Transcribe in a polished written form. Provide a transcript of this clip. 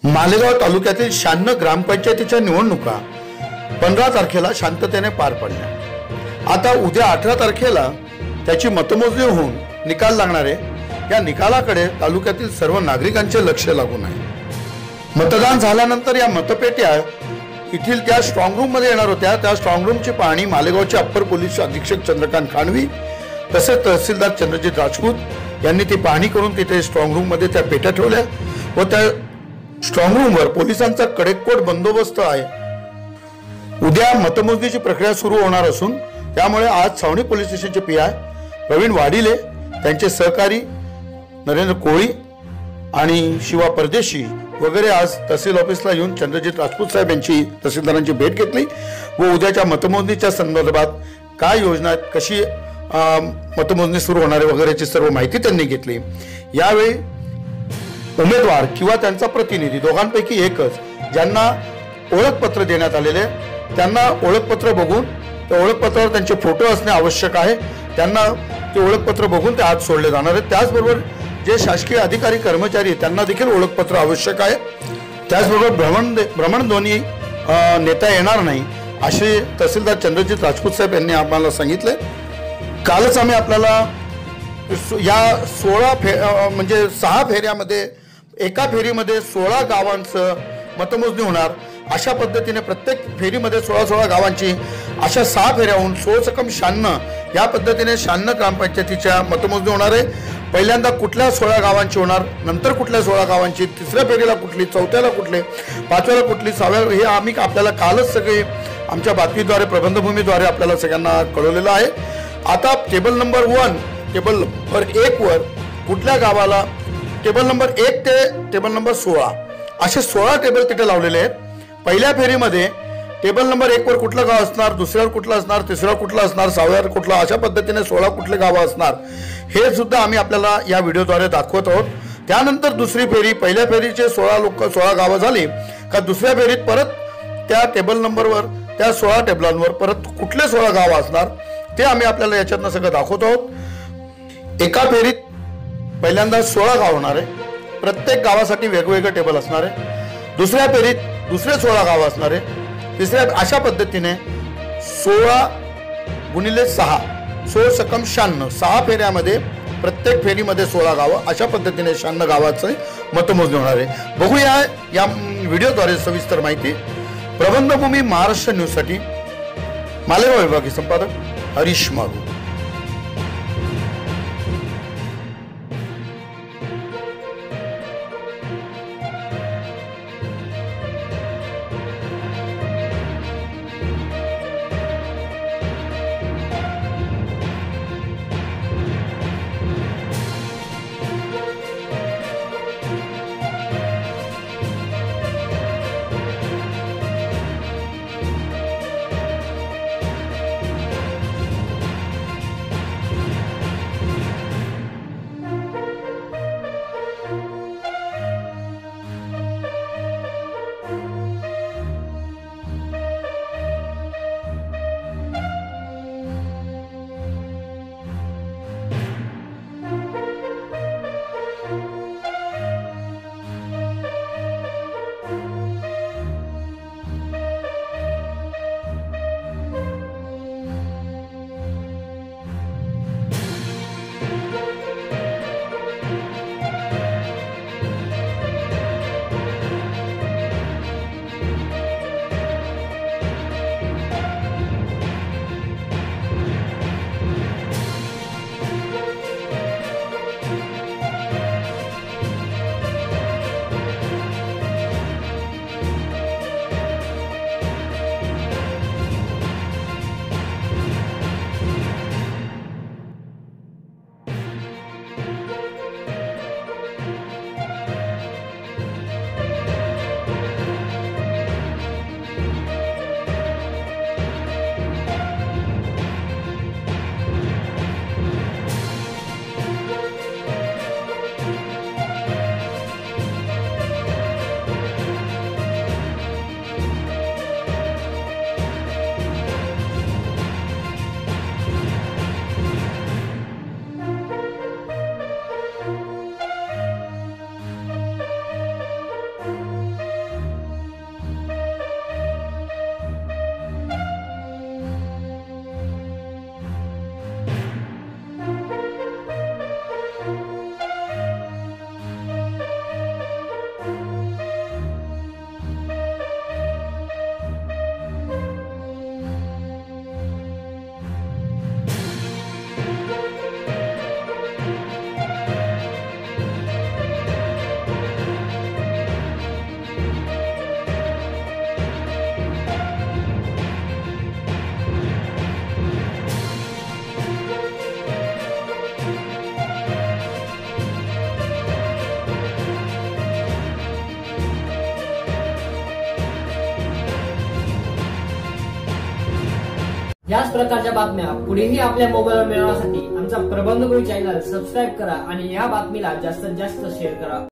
मालेगाव तालुक्यातील 96 ग्रामपंचायतीच्या निवडणुका 15 तारखेला शांततेने पार पडल्या। आता उद्या 18 तारखेला त्याची मतमोजणी होऊन निकाल लागणार आहे। या निकालाकडे तालुक्यातील सर्व नागरिकांचे लक्ष लागून आहे। मतदान झाल्यानंतर या मतपेट्या इथील त्या स्ट्रॉंग रूम मध्ये येणार होत्या। त्या स्ट्रॉंग रूमची पाहणी मालेगावचे अप्पर पोलीस अधीक्षक चंद्रकांत खानवी तसेच तहसीलदार चंद्रजीत राजपूत यांनी ती पाहणी करून तिथे स्ट्रॉंग रूम मध्ये त्या पेट्या ठेवल्या व त्या स्ट्रॉंग रूम वर पोलिसांचा कडेकोट बंदोबस्त आहे। उद्या मतमोजणीची प्रक्रिया सुरू होणार असून त्यामुळे आज छावणी पोलीस स्टेशनचे पीआय प्रवीण वाडिले, त्यांचे सहकारी नरेंद्र कोळी आणि शिवा परदेशी वगैरे आज तहसील ऑफिसला येऊन चंद्रजीत राजपूत साहेब यांची तहसीलदारांची भेट घेतली व उद्याच्या मतमोजणीच्या संदर्भात काय योजना आहेत, कशी मतमोजणी सुरू होणार आहे वगैरेची सर्व माहिती त्यांनी घेतली। यावेळी उमेदवार किंवा त्यांचा प्रतिनिधी दोघांपैकी एकच ज्यांना ओळखपत्र देण्यात आलेले त्यांना ओळखपत्र बघून त्या ओळखपत्रावर त्यांचे फोटो असणे आवश्यक आहे। त्यांना ते ओळखपत्र बघून ते आत सोडले जाणार आहेत। त्याचबरोबर जे शासकीय अधिकारी कर्मचारी त्यांना देखील ओळखपत्र आवश्यक आहे। त्याचबरोबर भ्रमणध्वनी नेता येणार नाही असे तहसीलदार चंद्रजीत राजपूत साहेब यांनी आम्हाला सांगितले। कालच आम्ही आपल्याला या 6 फेऱ्यामध्ये एका फेरीमध्ये 16 गावांचं मतमोजणी होणार। अशा पद्धतीने प्रत्येक फेरीमध्ये 16 गावांची अशा 6 फेऱ्या होऊन 16×96 या पद्धतीने 96 ग्रामपंचायतीच्या मतमोजणी होणार आहे। पहिल्यांदा कुठल्या 16 गावांची होणार, नंतर कुठल्या 16 गावांची, तिसऱ्या फेरीला कुठली, चौथ्याला कुठले, पाचव्याला कुठली, सहाव्या, हे आम्ही आपल्याला कालच सगळे आमच्या बातमीद्वारे प्रबंधभूमीद्वारे आपल्याला सगळ्यांना कळवलेलं आहे। आता टेबल नंबर 1 टेबल नंबर 1 वर कुठल्या गावाला टेबल नंबर 1 ते टेबल नंबर 16 असे 16 टेबल तिथे लावलेले आहेत। पहिल्या फेरीमध्ये टेबल नंबर 1 वर कुठलं गाव असणार, दुसऱ्यावर कुठलं असणार, तिसऱ्यावर कुठलं असणार, सहाव्यावर कुठलं, अशा पद्धतीने 16 कुठले गावं असणार हे सुद्धा आम्ही आपल्याला या व्हिडिओद्वारे दाखवत आहोत। त्यानंतर दुसरी फेरी, पहिल्या फेरीचे 16 गावं झाली का दुसऱ्या फेरीत परत त्या टेबल नंबरवर त्या 16 टेबलांवर परत कुठले 16 गावं असणार ते आम्ही आपल्याला याच्यातनं सगळं दाखवत आहोत। एका फेरीत पहिल्यांदा 16 गाव होणार आहे, प्रत्येक गावासाठी वेगवेगळे टेबल असणार आहे। दुसऱ्या फेरीत दुसरे 16 गाव असणार आहे। तिसऱ्या अशा पद्धतीने 16×6 16×96 6 फेऱ्यामध्ये प्रत्येक फेरीमध्ये 16 गावं अशा पद्धतीने 96 गावाचं मतमोजणी होणार आहे। बघूया या व्हिडिओद्वारे सविस्तर माहिती। प्रबंधभूमी महाराष्ट्र न्यूज साठी मालेगाव विभागीय संपादक हरीश मारू। प्रकारच्या बातम्या पुढेही आपल्या मोबाईलवर मिळवण्यासाठी आमचा प्रबंधगुरू चॅनल सबस्क्राईब करा आणि या बातमीला जास्तीत जास्त शेअर करा।